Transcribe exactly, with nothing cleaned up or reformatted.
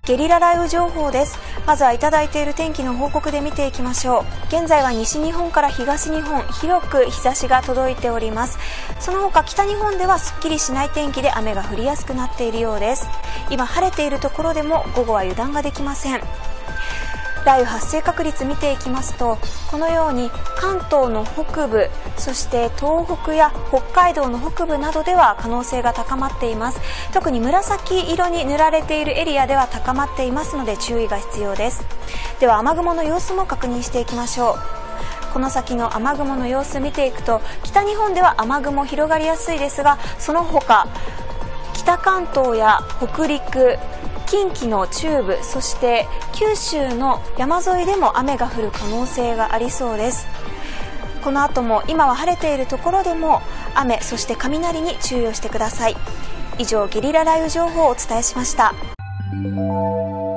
ゲリラ雷雨情報です。まずはいただいている天気の報告で見ていきましょう。現在は西日本から東日本、広く日差しが届いております。その他北日本ではすっきりしない天気で雨が降りやすくなっているようです。今晴れているところでも午後は油断ができません。雷雨発生確率見ていきますと、このように関東の北部、そして東北や北海道の北部などでは可能性が高まっています。特に紫色に塗られているエリアでは高まっていますので注意が必要です。では雨雲の様子も確認していきましょう。この先の雨雲の様子見ていくと、北日本では雨雲広がりやすいですが、その他北関東や北陸、近畿の中部、そして九州の山沿いでも雨が降る可能性がありそうです。この後も今は晴れているところでも雨、そして雷に注意をしてください。以上、ゲリラ雷雨情報をお伝えしました。